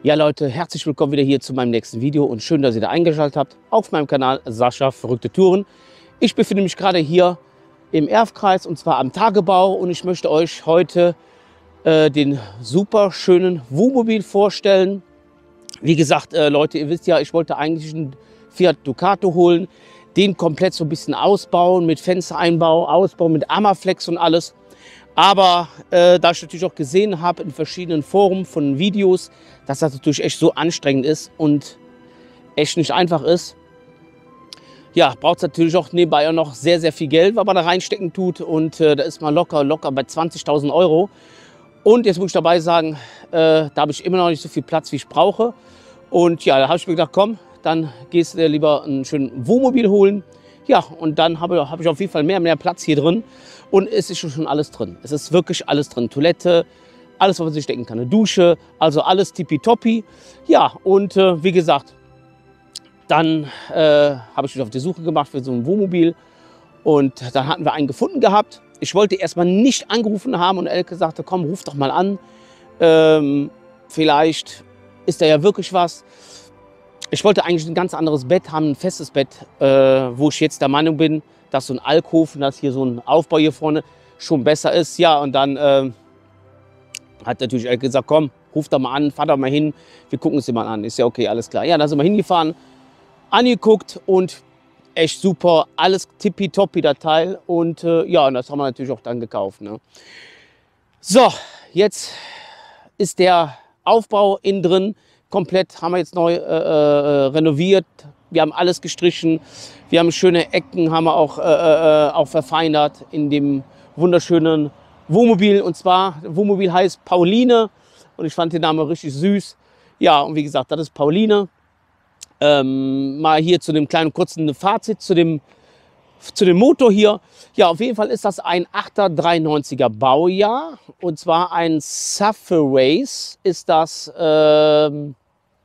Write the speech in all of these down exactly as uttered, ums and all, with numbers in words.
Ja Leute, herzlich willkommen wieder hier zu meinem nächsten Video und schön, dass ihr da eingeschaltet habt auf meinem Kanal Sascha Verrückte Touren. Ich befinde mich gerade hier im Erfkreis und zwar am Tagebau und ich möchte euch heute äh, den super schönen Wohnmobil vorstellen. Wie gesagt, äh, Leute, ihr wisst ja, ich wollte eigentlich einen Fiat Ducato holen, den komplett so ein bisschen ausbauen mit Fenstereinbau, Ausbau mit Amaflex und alles. Aber äh, da ich natürlich auch gesehen habe in verschiedenen Foren von Videos, dass das natürlich echt so anstrengend ist und echt nicht einfach ist, ja, braucht es natürlich auch nebenbei auch noch sehr, sehr viel Geld, was man da reinstecken tut. Und äh, da ist man locker, locker bei zwanzigtausend Euro. Und jetzt muss ich dabei sagen, äh, da habe ich immer noch nicht so viel Platz, wie ich brauche. Und ja, da habe ich mir gedacht, komm, dann gehst du dir lieber einen schönen Wohnmobil holen. Ja, und dann habe hab ich auf jeden Fall mehr, mehr Platz hier drin. Und es ist schon alles drin. Es ist wirklich alles drin. Toilette, alles, was man sich denken kann. Eine Dusche, also alles tippitoppi. Ja, und äh, wie gesagt, dann äh, habe ich mich auf die Suche gemacht für so ein Wohnmobil. Und dann hatten wir einen gefunden gehabt. Ich wollte erstmal nicht angerufen haben und Elke sagte, komm, ruf doch mal an. Ähm, vielleicht ist da ja wirklich was. Ich wollte eigentlich ein ganz anderes Bett haben, ein festes Bett, äh, wo ich jetzt der Meinung bin, dass so ein Alkoven, dass hier so ein Aufbau hier vorne schon besser ist. Ja, und dann äh, hat natürlich Elke gesagt, komm, ruf da mal an, fahr da mal hin, wir gucken es dir mal an. Ist ja okay, alles klar. Ja, dann sind wir hingefahren, angeguckt und echt super, alles tippitoppi, der Teil. Und äh, ja, und das haben wir natürlich auch dann gekauft. Ne? So, jetzt ist der Aufbau innen drin komplett, haben wir jetzt neu äh, äh, renoviert. Wir haben alles gestrichen. Wir haben schöne Ecken, haben wir auch, äh, äh, auch verfeinert in dem wunderschönen Wohnmobil. Und zwar, Wohnmobil heißt Pauline. Und ich fand den Namen richtig süß. Ja, und wie gesagt, das ist Pauline. Ähm, mal hier zu dem kleinen kurzen Fazit zu dem, zu dem Motor hier. Ja, auf jeden Fall ist das ein achter dreiundneunziger Baujahr. Und zwar ein Safari ist das. Ähm,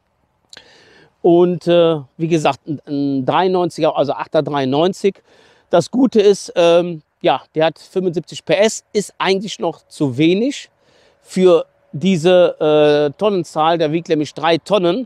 Und äh, wie gesagt, ein, ein dreiundneunziger, also achter dreiundneunzig. Das Gute ist, ähm, ja, der hat fünfundsiebzig P S, ist eigentlich noch zu wenig für diese äh, Tonnenzahl. Der wiegt nämlich drei Tonnen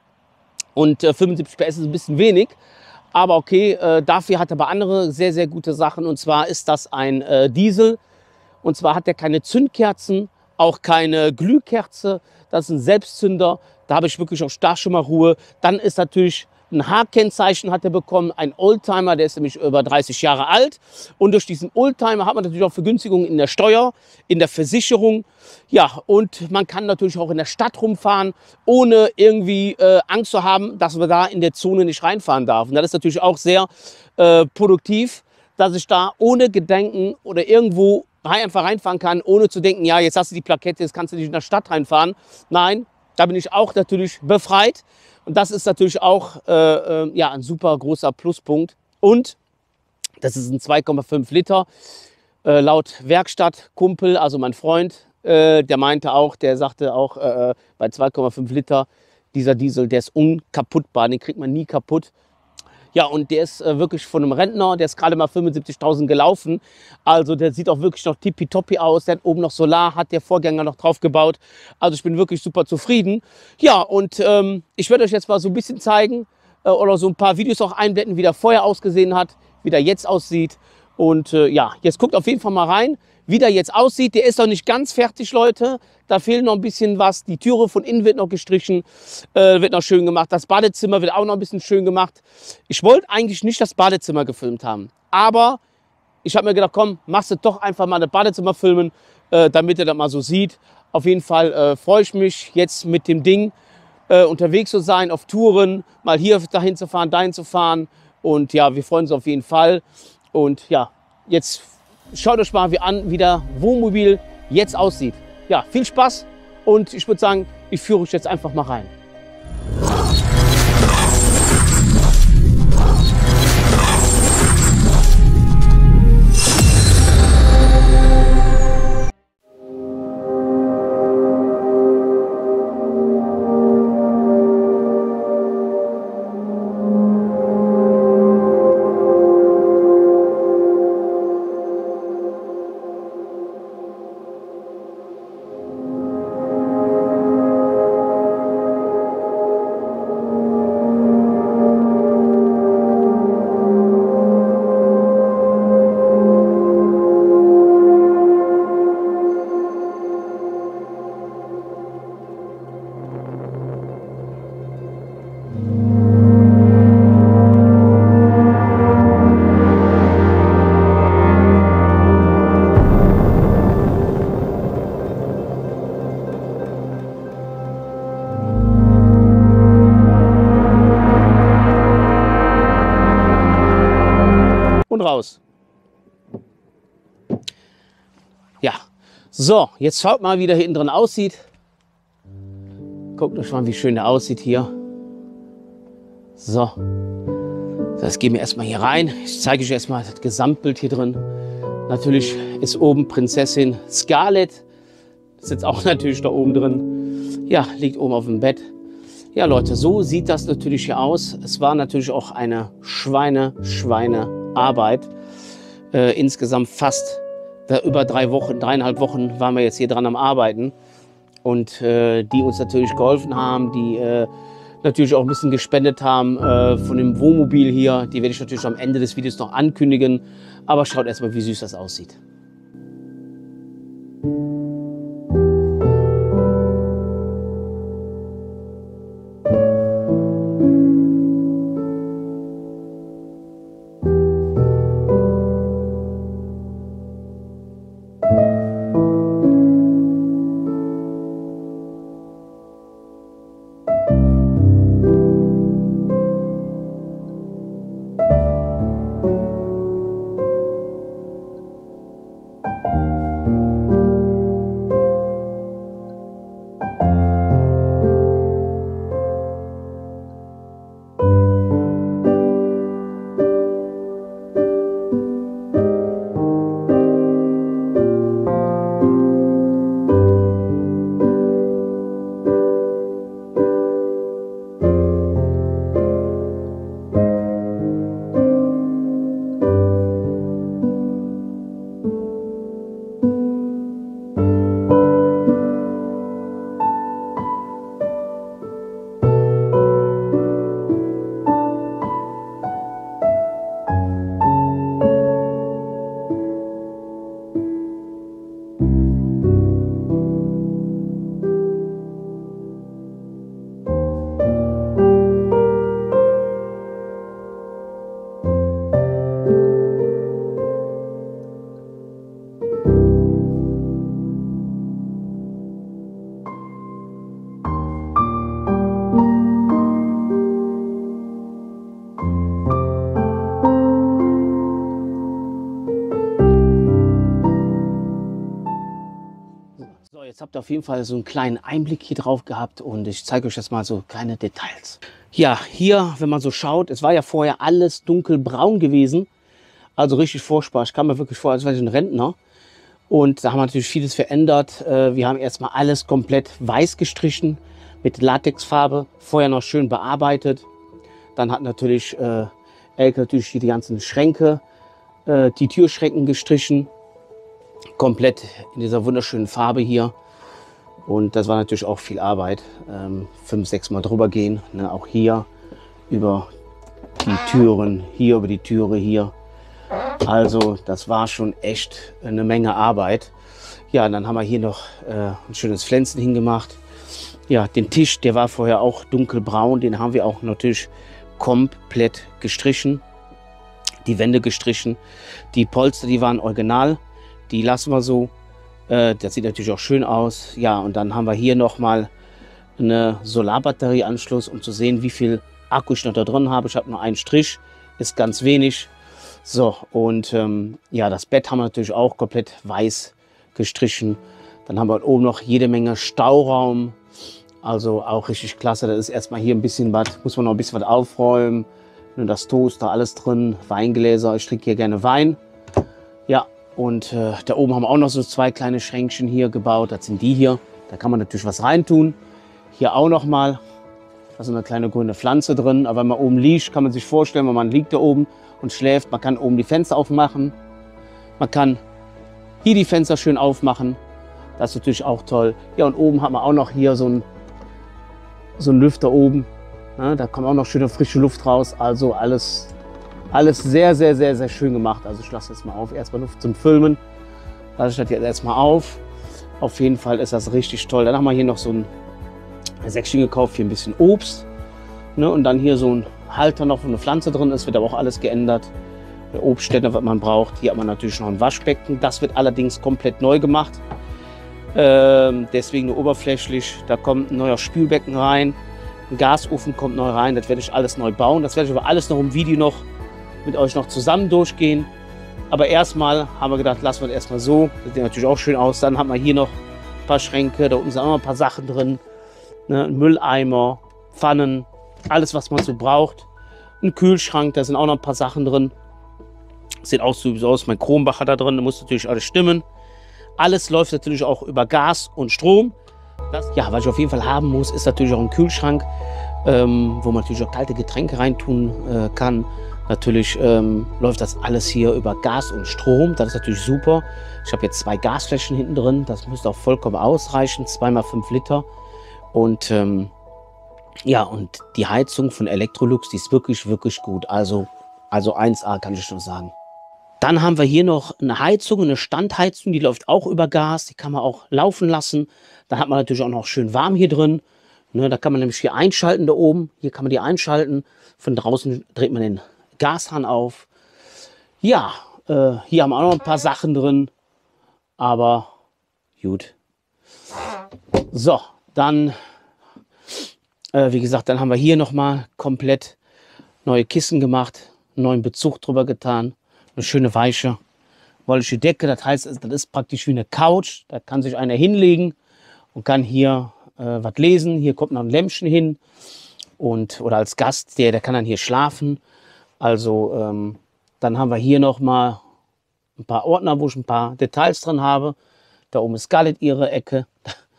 und äh, fünfundsiebzig P S ist ein bisschen wenig. Aber okay, äh, dafür hat er aber andere sehr, sehr gute Sachen. Und zwar ist das ein äh, Diesel. Und zwar hat er keine Zündkerzen, auch keine Glühkerze. Das ist ein Selbstzünder. Da habe ich wirklich auch da schon mal Ruhe. Dann ist natürlich ein H-Kennzeichen hat er bekommen, ein Oldtimer, der ist nämlich über dreißig Jahre alt. Und durch diesen Oldtimer hat man natürlich auch Vergünstigungen in der Steuer, in der Versicherung. Ja, und man kann natürlich auch in der Stadt rumfahren, ohne irgendwie äh, Angst zu haben, dass man da in der Zone nicht reinfahren darf. Und das ist natürlich auch sehr äh, produktiv, dass ich da ohne Gedenken oder irgendwo einfach reinfahren kann, ohne zu denken, ja, jetzt hast du die Plakette, jetzt kannst du nicht in der Stadt reinfahren. Nein, da bin ich auch natürlich befreit. Und das ist natürlich auch äh, äh, ja, ein super großer Pluspunkt. Und das ist ein zwei Komma fünf Liter. Äh, laut Werkstattkumpel, also mein Freund, äh, der meinte auch, der sagte auch, äh, bei zwei Komma fünf Liter, dieser Diesel, der ist unkaputtbar, den kriegt man nie kaputt. Ja, und der ist äh, wirklich von einem Rentner, der ist gerade mal fünfundsiebzigtausend gelaufen. Also der sieht auch wirklich noch tippitoppi aus. Der hat oben noch Solar, hat der Vorgänger noch drauf gebaut. Also ich bin wirklich super zufrieden. Ja, und ähm, ich werde euch jetzt mal so ein bisschen zeigen äh, oder so ein paar Videos auch einblenden, wie der vorher ausgesehen hat, wie der jetzt aussieht. Und äh, ja, jetzt guckt auf jeden Fall mal rein, wie der jetzt aussieht. Der ist noch nicht ganz fertig, Leute. Da fehlt noch ein bisschen was. Die Türe von innen wird noch gestrichen, äh, wird noch schön gemacht. Das Badezimmer wird auch noch ein bisschen schön gemacht. Ich wollte eigentlich nicht das Badezimmer gefilmt haben. Aber ich habe mir gedacht, komm, machst du doch einfach mal das Badezimmer filmen, äh, damit ihr das mal so sieht. Auf jeden Fall äh, freue ich mich jetzt mit dem Ding äh, unterwegs zu sein, auf Touren, mal hier dahin zu fahren, dahin zu fahren. Und ja, wir freuen uns auf jeden Fall. Und ja, jetzt schaut euch mal an, wie der Wohnmobil jetzt aussieht. Ja, viel Spaß und ich würde sagen, ich führe euch jetzt einfach mal rein. So, jetzt schaut mal, wie der hier innen drin aussieht. Guckt euch mal, wie schön der aussieht hier. So, das gehen wir erstmal hier rein. Ich zeige euch erstmal das Gesamtbild hier drin. Natürlich ist oben Prinzessin Scarlett. Sitzt auch natürlich da oben drin. Ja, liegt oben auf dem Bett. Ja, Leute, so sieht das natürlich hier aus. Es war natürlich auch eine Schweine, Schweine Arbeit. Äh, insgesamt fast äh, über drei Wochen, dreieinhalb Wochen waren wir jetzt hier dran am Arbeiten. Und äh, die uns natürlich geholfen haben, die äh, natürlich auch ein bisschen gespendet haben äh, von dem Wohnmobil hier. Die werde ich natürlich am Ende des Videos noch ankündigen. Aber schaut erstmal, wie süß das aussieht. Jetzt habt ihr auf jeden Fall so einen kleinen Einblick hier drauf gehabt und ich zeige euch jetzt mal so kleine Details. Ja, hier, wenn man so schaut, es war ja vorher alles dunkelbraun gewesen, also richtig furchtbar. Ich kam mir wirklich vor, als wäre ich ein Rentner. Und da haben wir natürlich vieles verändert. Wir haben erstmal alles komplett weiß gestrichen mit Latexfarbe, vorher noch schön bearbeitet. Dann hat natürlich äh, Elke natürlich hier die ganzen Schränke, äh, die Türschränken gestrichen, komplett in dieser wunderschönen Farbe hier. Und das war natürlich auch viel Arbeit. Ähm, fünf, sechs Mal drüber gehen. Ne? Auch hier über die Türen, hier über die Türe hier. Also das war schon echt eine Menge Arbeit. Ja, dann haben wir hier noch äh, ein schönes Pflänzchen hingemacht. Ja, den Tisch, der war vorher auch dunkelbraun. Den haben wir auch natürlich komplett gestrichen. Die Wände gestrichen. Die Polster, die waren original. Die lassen wir so. Das sieht natürlich auch schön aus. Ja, und dann haben wir hier nochmal eine Solarbatterieanschluss, um zu sehen, wie viel Akku ich noch da drin habe. Ich habe nur einen Strich, ist ganz wenig. So, und ähm, ja, das Bett haben wir natürlich auch komplett weiß gestrichen. Dann haben wir oben noch jede Menge Stauraum. Also auch richtig klasse. Da ist erstmal hier ein bisschen was, muss man noch ein bisschen was aufräumen. Das Toaster, alles drin, Weingläser. Ich trinke hier gerne Wein. Ja. Und äh, da oben haben wir auch noch so zwei kleine Schränkchen hier gebaut. Das sind die hier. Da kann man natürlich was reintun. Hier auch noch mal. Da ist eine kleine grüne Pflanze drin. Aber wenn man oben liegt, kann man sich vorstellen, wenn man liegt da oben und schläft, man kann oben die Fenster aufmachen. Man kann hier die Fenster schön aufmachen. Das ist natürlich auch toll. Ja, und oben haben wir auch noch hier so ein, so ein Lüfter oben. Ja, da kommt auch noch schöne frische Luft raus. Also alles... Alles sehr, sehr, sehr, sehr schön gemacht. Also ich lasse jetzt mal auf, erstmal Luft zum Filmen. Lasse ich das jetzt erstmal auf. Auf jeden Fall ist das richtig toll. Dann haben wir hier noch so ein Säckchen gekauft, hier ein bisschen Obst. Ne? Und dann hier so ein Halter noch, wo eine Pflanze drin ist, wird aber auch alles geändert. Der Obstständer, was man braucht. Hier hat man natürlich noch ein Waschbecken. Das wird allerdings komplett neu gemacht. Ähm, deswegen nur oberflächlich. Da kommt ein neuer Spülbecken rein. Ein Gasofen kommt neu rein. Das werde ich alles neu bauen. Das werde ich aber alles noch im Video noch mit euch noch zusammen durchgehen. Aber erstmal haben wir gedacht, lassen wir das erstmal so. Das sieht natürlich auch schön aus. Dann haben wir hier noch ein paar Schränke. Da unten sind auch noch ein paar Sachen drin. Ne? Ein Mülleimer, Pfannen, alles, was man so braucht. Ein Kühlschrank, da sind auch noch ein paar Sachen drin. Sieht auch so aus. Mein Kronbacher da drin, da muss natürlich alles stimmen. Alles läuft natürlich auch über Gas und Strom. Das, ja, was ich auf jeden Fall haben muss, ist natürlich auch ein Kühlschrank, ähm, wo man natürlich auch kalte Getränke reintun äh, kann. Natürlich ähm, läuft das alles hier über Gas und Strom. Das ist natürlich super. Ich habe jetzt zwei Gasflächen hinten drin. Das müsste auch vollkommen ausreichen. Zweimal fünf Liter. Und ähm, ja, und die Heizung von Electrolux, die ist wirklich, wirklich gut. Also, also eins A kann ich schon sagen. Dann haben wir hier noch eine Heizung, eine Standheizung, die läuft auch über Gas. Die kann man auch laufen lassen. Dann hat man natürlich auch noch schön warm hier drin. Ne, da kann man nämlich hier einschalten da oben. Hier kann man die einschalten. Von draußen dreht man den Gashahn auf. Ja, äh, hier haben wir auch noch ein paar Sachen drin. Aber gut. So, dann, äh, wie gesagt, dann haben wir hier nochmal komplett neue Kissen gemacht. Einen neuen Bezug drüber getan. Eine schöne weiche, wollige Decke. Das heißt, das ist praktisch wie eine Couch. Da kann sich einer hinlegen und kann hier äh, was lesen. Hier kommt noch ein Lämpchen hin. Und, oder als Gast, der, der kann dann hier schlafen. Also ähm, dann haben wir hier noch mal ein paar Ordner, wo ich ein paar Details drin habe. Da oben ist Scarlett ihre Ecke.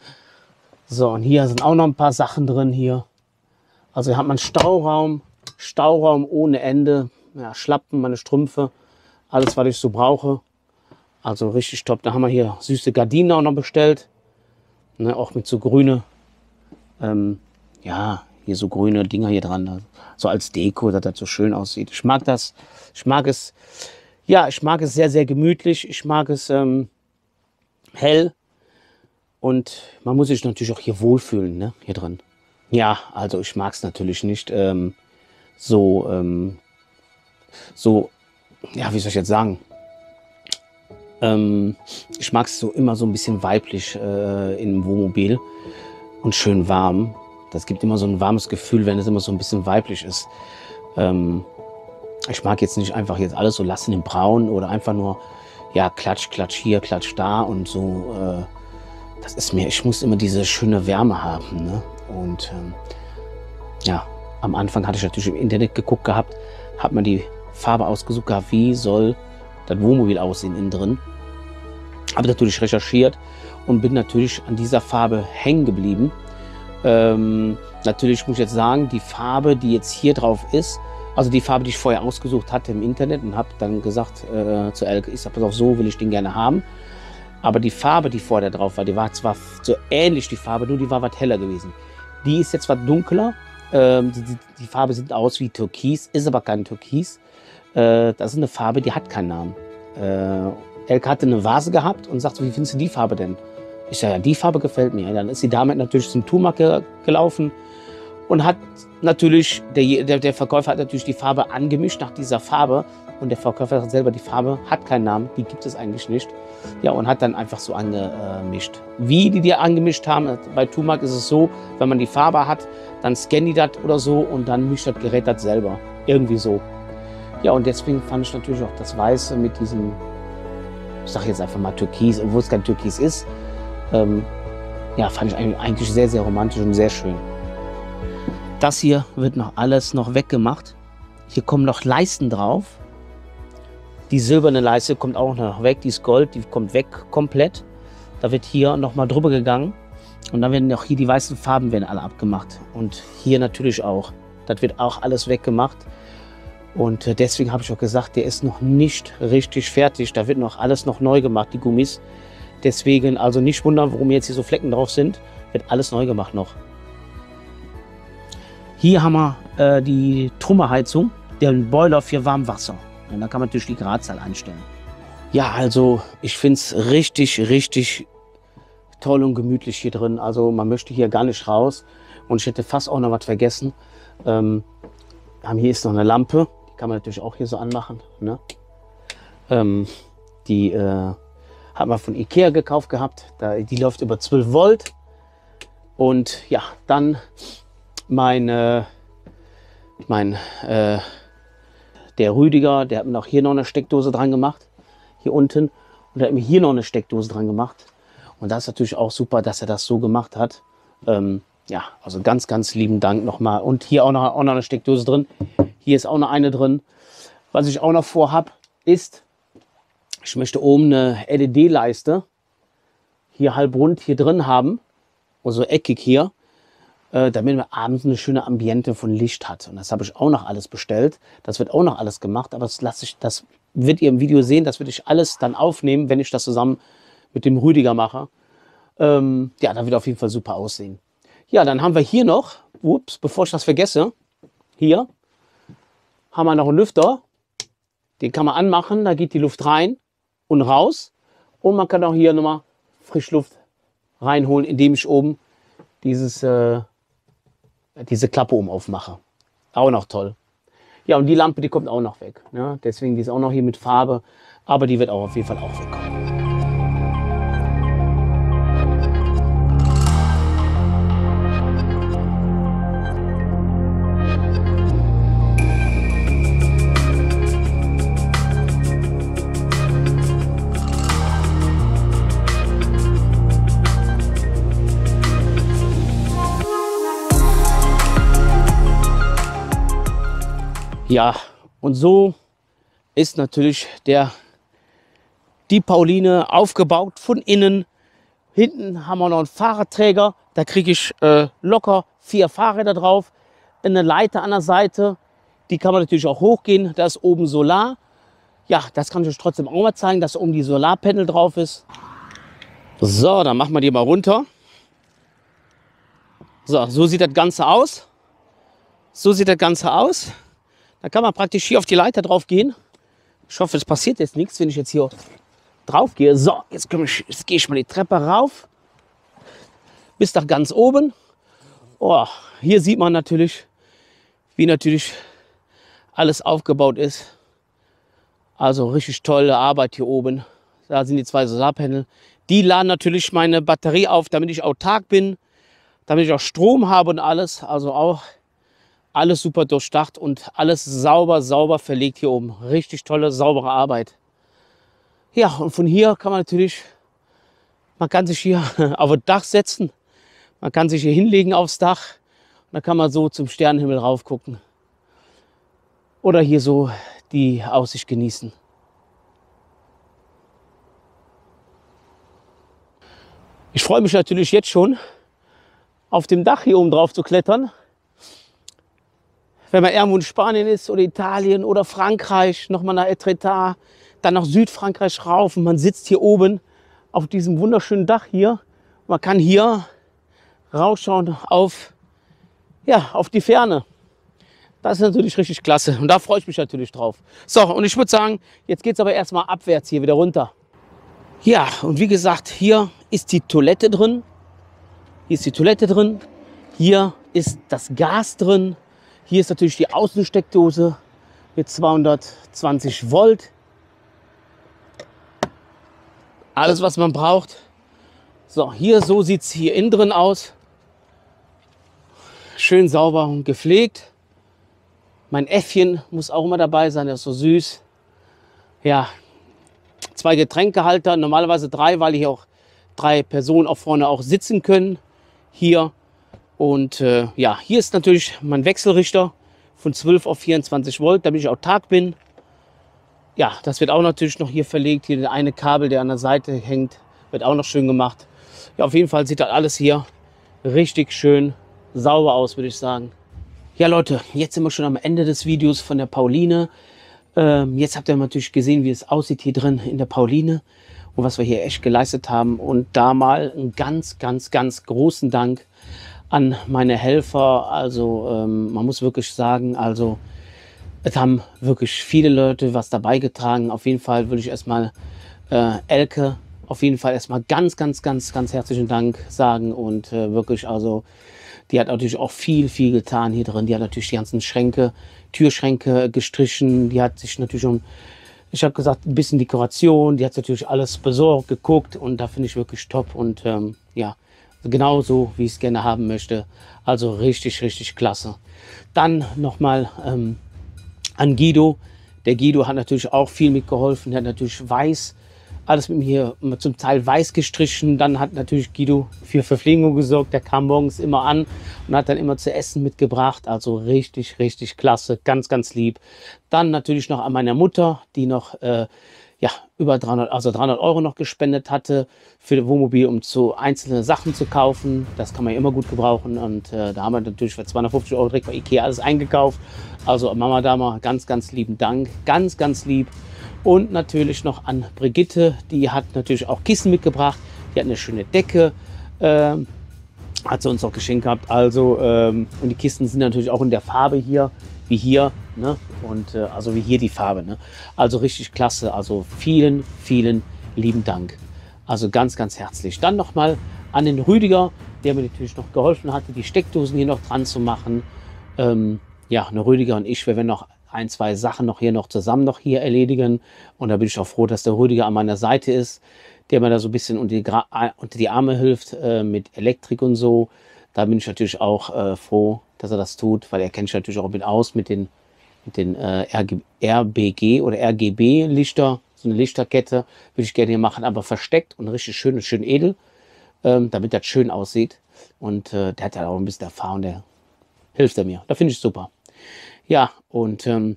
So, und hier sind auch noch ein paar Sachen drin hier. Also hier hat man Stauraum, Stauraum ohne Ende. Ja, Schlappen, meine Strümpfe, alles, was ich so brauche. Also richtig top. Da haben wir hier süße Gardinen auch noch bestellt. Ne, auch mit so grüne, ähm, ja, hier so grüne Dinger hier dran. So als Deko, dass das so schön aussieht. Ich mag das. Ich mag es, ja, ich mag es sehr, sehr gemütlich. Ich mag es ähm, hell. Und man muss sich natürlich auch hier wohlfühlen, ne, hier drin. Ja, also ich mag es natürlich nicht ähm, so, ähm, so, ja, wie soll ich jetzt sagen? Ähm, ich mag es so immer so ein bisschen weiblich äh, in einem Wohnmobil und schön warm. Das gibt immer so ein warmes Gefühl, wenn es immer so ein bisschen weiblich ist. Ähm, ich mag jetzt nicht einfach jetzt alles so lassen in Braun oder einfach nur, ja, klatsch, klatsch hier, klatsch da und so. Äh, das ist mir, ich muss immer diese schöne Wärme haben. Ne? Und ähm, ja, am Anfang hatte ich natürlich im Internet geguckt gehabt, habe mir die Farbe ausgesucht gehabt, wie soll das Wohnmobil aussehen innen drin. Habe natürlich recherchiert und bin natürlich an dieser Farbe hängen geblieben. Ähm, natürlich muss ich jetzt sagen, die Farbe, die jetzt hier drauf ist, also die Farbe, die ich vorher ausgesucht hatte im Internet und habe dann gesagt äh, zu Elke, ich sag, pass auf, so will ich den gerne haben. Aber die Farbe, die vorher drauf war, die war zwar so ähnlich die Farbe, nur die war was heller gewesen. Die ist jetzt was dunkler. Ähm, die, die Farbe sieht aus wie Türkis, ist aber kein Türkis. Äh, das ist eine Farbe, die hat keinen Namen. Äh, Elke hatte eine Vase gehabt und sagte, wie findest du die Farbe denn? Ich sage, ja, die Farbe gefällt mir. Dann ist sie damit natürlich zum Tumak ge gelaufen und hat natürlich, der, der, der Verkäufer hat natürlich die Farbe angemischt nach dieser Farbe. Und der Verkäufer sagt selber, die Farbe hat keinen Namen, die gibt es eigentlich nicht. Ja, und hat dann einfach so angemischt. Wie die die angemischt haben, bei Tumak ist es so, wenn man die Farbe hat, dann scannen die das oder so und dann mischt das Gerät das selber. Irgendwie so. Ja, und deswegen fand ich natürlich auch das Weiße mit diesem, ich sage jetzt einfach mal Türkis, obwohl es kein Türkis ist, ähm, ja, fand ich eigentlich sehr, sehr romantisch und sehr schön. Das hier wird noch alles noch weggemacht. Hier kommen noch Leisten drauf. Die silberne Leiste kommt auch noch weg, die ist Gold, die kommt weg komplett. Da wird hier nochmal drüber gegangen und dann werden auch hier die weißen Farben werden alle abgemacht. Und hier natürlich auch. Das wird auch alles weggemacht. Und deswegen habe ich auch gesagt, der ist noch nicht richtig fertig. Da wird noch alles noch neu gemacht, die Gummis. Deswegen also nicht wundern, warum jetzt hier so Flecken drauf sind. Wird alles neu gemacht noch. Hier haben wir äh, die Trümmerheizung, den Boiler für Warmwasser. Und da kann man natürlich die Gradzahl einstellen. Ja, also ich finde es richtig, richtig toll und gemütlich hier drin. Also man möchte hier gar nicht raus. Und ich hätte fast auch noch was vergessen. Ähm, hier ist noch eine Lampe. Die kann man natürlich auch hier so anmachen. Ne? Ähm, die äh, hat man von Ikea gekauft gehabt. Da, die läuft über zwölf Volt. Und ja, dann mein, äh, mein äh, der Rüdiger, der hat mir auch hier noch eine Steckdose dran gemacht. hier unten. Und er hat mir hier noch eine Steckdose dran gemacht. Und das ist natürlich auch super, dass er das so gemacht hat. Ähm, ja, also ganz, ganz lieben Dank nochmal. Und hier auch noch, auch noch eine Steckdose drin. Hier ist auch noch eine drin. Was ich auch noch vorhab, ist, ich möchte oben eine L E D-Leiste hier halb rund hier drin haben. Also eckig hier. Äh, damit man abends eine schöne Ambiente von Licht hat. Und das habe ich auch noch alles bestellt. Das wird auch noch alles gemacht. Aber das lasse ich, das wird ihr im Video sehen. Das würde ich alles dann aufnehmen, wenn ich das zusammen mit dem Rüdiger mache. Ähm, ja, da wird auf jeden Fall super aussehen. Ja, dann haben wir hier noch, ups, bevor ich das vergesse, hier haben wir noch einen Lüfter. Den kann man anmachen, da geht die Luft rein und raus. Und man kann auch hier nochmal Frischluft reinholen, indem ich oben dieses, äh, diese Klappe oben aufmache. Auch noch toll. Ja, und die Lampe, die kommt auch noch weg. Ne? Deswegen, die ist auch noch hier mit Farbe, aber die wird auch auf jeden Fall auch wegkommen. Ja, und so ist natürlich der, die Pauline aufgebaut von innen. Hinten haben wir noch einen Fahrradträger. Da kriege ich äh, locker vier Fahrräder drauf. Eine Leiter an der Seite. Die kann man natürlich auch hochgehen. Da ist oben Solar. Ja, das kann ich euch trotzdem auch mal zeigen, dass oben die Solarpanel drauf ist. So, dann machen wir die mal runter. So, so sieht das Ganze aus. So sieht das Ganze aus. Da kann man praktisch hier auf die Leiter drauf gehen. Ich hoffe, es passiert jetzt nichts, wenn ich jetzt hier drauf gehe. So, jetzt, ich, jetzt gehe ich mal die Treppe rauf. Bis nach ganz oben. Oh, hier sieht man natürlich, wie natürlich alles aufgebaut ist. Also richtig tolle Arbeit hier oben. Da sind die zwei Solarpanel. Die laden natürlich meine Batterie auf, damit ich autark bin. Damit ich auch Strom habe und alles. Also auch alles super durchdacht und alles sauber, sauber verlegt hier oben. Richtig tolle, saubere Arbeit. Ja, und von hier kann man natürlich, man kann sich hier auf das Dach setzen. Man kann sich hier hinlegen aufs Dach. Und dann kann man so zum Sternenhimmel rauf gucken. Oder hier so die Aussicht genießen. Ich freue mich natürlich jetzt schon, auf dem Dach hier oben drauf zu klettern. Wenn man irgendwo in Spanien ist oder Italien oder Frankreich, nochmal nach Etretat, dann nach Südfrankreich rauf und man sitzt hier oben auf diesem wunderschönen Dach hier. Man kann hier rausschauen auf, ja, auf die Ferne. Das ist natürlich richtig klasse und da freue ich mich natürlich drauf. So, und ich würde sagen, jetzt geht es aber erstmal abwärts hier wieder runter. Ja, und wie gesagt, hier ist die Toilette drin. Hier ist die Toilette drin. Hier ist das Gas drin. Hier ist natürlich die Außensteckdose mit zweihundertzwanzig Volt. Alles, was man braucht. So, hier so sieht es hier innen drin aus. Schön sauber und gepflegt. Mein Äffchen muss auch immer dabei sein, der ist so süß. Ja, zwei Getränkehalter, normalerweise drei, weil hier auch drei Personen auch vorne auch sitzen können. Hier. Und äh, ja, hier ist natürlich mein Wechselrichter von zwölf auf vierundzwanzig Volt, damit ich autark bin. Ja, das wird auch natürlich noch hier verlegt. Hier der eine Kabel, der an der Seite hängt, wird auch noch schön gemacht. Ja, auf jeden Fall sieht das alles hier richtig schön sauber aus, würde ich sagen. Ja Leute, jetzt sind wir schon am Ende des Videos von der Pauline. Ähm, jetzt habt ihr natürlich gesehen, wie es aussieht hier drin in der Pauline und was wir hier echt geleistet haben. Und da mal einen ganz, ganz, ganz großen Dank an meine Helfer. Also ähm, man muss wirklich sagen, also es haben wirklich viele Leute was dabei getragen. Auf jeden Fall würde ich erstmal äh, Elke auf jeden Fall erstmal ganz, ganz, ganz, ganz herzlichen Dank sagen. Und äh, wirklich, also die hat natürlich auch viel, viel getan hier drin. Die hat natürlich die ganzen Schränke, Türschränke gestrichen. Die hat sich natürlich schon, ich habe gesagt, ein bisschen Dekoration. Die hat natürlich alles besorgt, geguckt. Und da finde ich wirklich top. Und ähm, ja, genau so, wie ich es gerne haben möchte. Also richtig, richtig klasse. Dann nochmal ähm, an Guido, Der Guido hat natürlich auch viel mitgeholfen. Der hat natürlich weiß, alles mit mir hier zum Teil weiß gestrichen. Dann hat natürlich Guido für Verpflegung gesorgt. Der kam morgens immer an und hat dann immer zu essen mitgebracht. Also richtig, richtig klasse. Ganz, ganz lieb. Dann natürlich noch an meiner Mutter, die noch äh, ja, über dreihundert, also dreihundert Euro noch gespendet hatte für das Wohnmobil, um zu einzelne Sachen zu kaufen. Das kann man ja immer gut gebrauchen. Und äh, da haben wir natürlich für zweihundertfünfzig Euro direkt bei Ikea alles eingekauft. Also Mama da mal ganz, ganz lieben Dank. Ganz, ganz lieb. Und natürlich noch an Brigitte. Die hat natürlich auch Kissen mitgebracht. Die hat eine schöne Decke. Ähm, hat sie uns auch geschenkt gehabt. Also, ähm, und die Kisten sind natürlich auch in der Farbe hier, wie hier. Ne? Und äh, also wie hier die Farbe. Ne? Also richtig klasse. Also vielen, vielen lieben Dank. Also ganz, ganz herzlich. Dann nochmal an den Rüdiger, der mir natürlich noch geholfen hatte, die Steckdosen hier noch dran zu machen. Ähm, ja, eine Rüdiger und ich, wir werden noch ein, zwei Sachen noch hier noch zusammen noch hier erledigen. Und da bin ich auch froh, dass der Rüdiger an meiner Seite ist, der mir da so ein bisschen unter die, Gra unter die Arme hilft äh, mit Elektrik und so. Da bin ich natürlich auch äh, froh, dass er das tut, weil er kennt sich natürlich auch mit aus mit den mit den äh, R B G oder R G B-Lichter, so eine Lichterkette, würde ich gerne hier machen, aber versteckt und richtig schön und schön edel, ähm, damit das schön aussieht. Und äh, der hat ja auch ein bisschen Erfahrung, der hilft er mir. Da finde ich super. Ja, und ähm,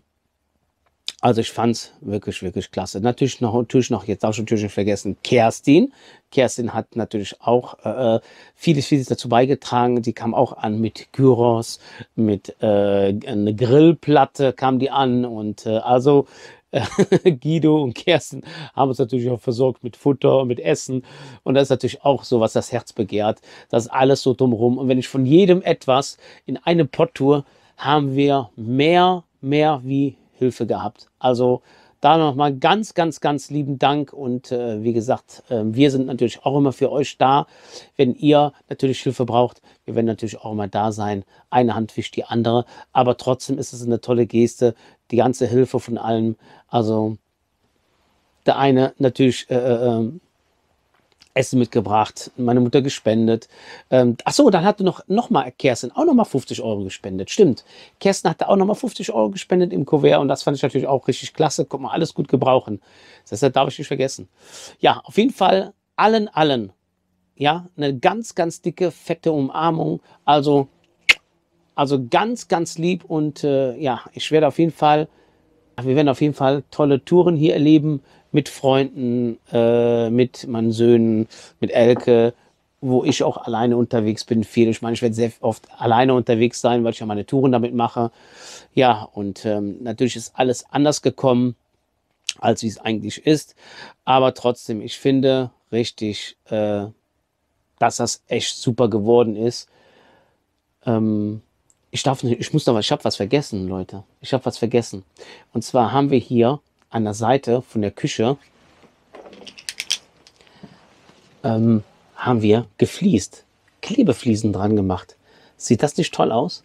also ich fand es wirklich, wirklich klasse. Natürlich noch, natürlich noch, jetzt auch schon natürlich nicht vergessen, Kerstin. Kerstin hat natürlich auch äh, vieles, vieles dazu beigetragen. Die kam auch an mit Gyros, mit äh, eine Grillplatte kam die an. Und äh, also äh, Guido und Kerstin haben uns natürlich auch versorgt mit Futter und mit Essen. Und das ist natürlich auch so, was das Herz begehrt. Das ist alles so drumherum. Und wenn ich von jedem etwas in eine Pott tue, haben wir mehr, mehr wie Hilfe gehabt. Also da nochmal ganz, ganz, ganz lieben Dank. Und äh, wie gesagt, äh, wir sind natürlich auch immer für euch da. Wenn ihr natürlich Hilfe braucht, wir werden natürlich auch immer da sein. Eine Hand wischt die andere. Aber trotzdem ist es eine tolle Geste. Die ganze Hilfe von allen. Also der eine natürlich äh, äh, Essen mitgebracht, meine Mutter gespendet. Ähm, Achso, dann hatte noch, noch mal Kerstin auch noch mal fünfzig Euro gespendet. Stimmt, Kerstin hatte auch noch mal fünfzig Euro gespendet im Kuvert und das fand ich natürlich auch richtig klasse. Guck mal, alles gut gebrauchen. Das darf ich nicht vergessen. Ja, auf jeden Fall allen, allen, ja, eine ganz, ganz dicke, fette Umarmung. Also, also ganz, ganz lieb und äh, ja, ich werde auf jeden Fall, wir werden auf jeden Fall tolle Touren hier erleben. Mit Freunden, äh, mit meinen Söhnen, mit Elke, wo ich auch alleine unterwegs bin. Viel. Ich meine, ich werde sehr oft alleine unterwegs sein, weil ich ja meine Touren damit mache. Ja, und ähm, natürlich ist alles anders gekommen, als wie es eigentlich ist. Aber trotzdem, ich finde richtig, äh, dass das echt super geworden ist. Ähm, ich darf nicht, ich muss noch was, ich habe was vergessen, Leute. Ich habe was vergessen. Und zwar haben wir hier an der Seite von der Küche ähm, haben wir gefliest, Klebefliesen dran gemacht. Sieht das nicht toll aus?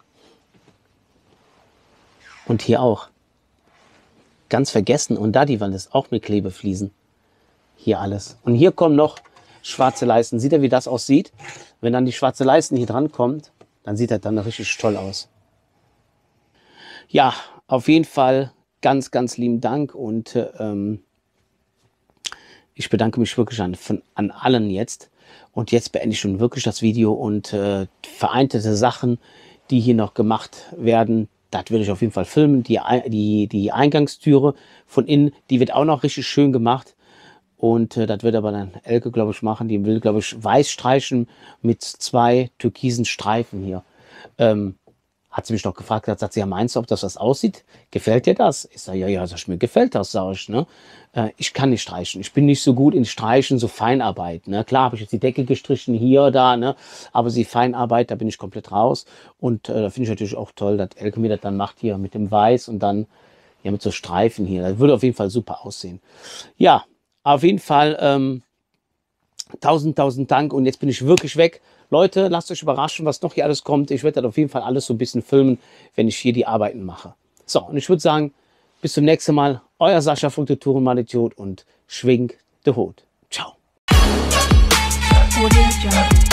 Und hier auch. Ganz vergessen. Und da die Wand ist auch mit Klebefliesen. Hier alles. Und hier kommen noch schwarze Leisten. Seht ihr, wie das aussieht? Wenn dann die schwarze Leisten hier dran kommt, dann sieht das dann richtig toll aus. Ja, auf jeden Fall ganz, ganz lieben Dank und ähm, ich bedanke mich wirklich an, von, an allen jetzt. Und jetzt beende ich schon wirklich das Video und äh, vereinzelte Sachen, die hier noch gemacht werden, das will ich auf jeden Fall filmen. Die, die, die Eingangstüre von innen, die wird auch noch richtig schön gemacht. Und äh, das wird aber dann Elke, glaube ich, machen. Die will, glaube ich, weiß streichen mit zwei türkisen Streifen hier. Ähm, Hat sie mich noch gefragt, hat, sagt sie, ja, meinst du, ob das was aussieht? Gefällt dir das? Ich sage, ja, ja, sag ich, mir gefällt das, sage ich. Ne? Äh, ich kann nicht streichen. Ich bin nicht so gut in Streichen, so Feinarbeit. Ne? Klar habe ich jetzt die Decke gestrichen, hier, da, ne? Aber die Feinarbeit, da bin ich komplett raus. Und äh, da finde ich natürlich auch toll, dass Elke mir das dann macht hier mit dem Weiß und dann ja mit so Streifen hier. Das würde auf jeden Fall super aussehen. Ja, auf jeden Fall ähm, tausend, tausend Dank. Und jetzt bin ich wirklich weg. Leute, lasst euch überraschen, was noch hier alles kommt. Ich werde das auf jeden Fall alles so ein bisschen filmen, wenn ich hier die Arbeiten mache. So, und ich würde sagen, bis zum nächsten Mal. Euer Sascha von der Tourenmanidiot und schwingt den Hut. Ciao.